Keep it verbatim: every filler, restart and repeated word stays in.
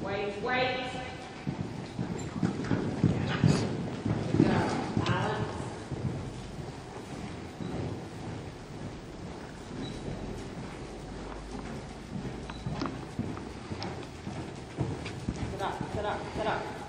Wait, wait. Good go. Balance. Sit up, sit up, sit up.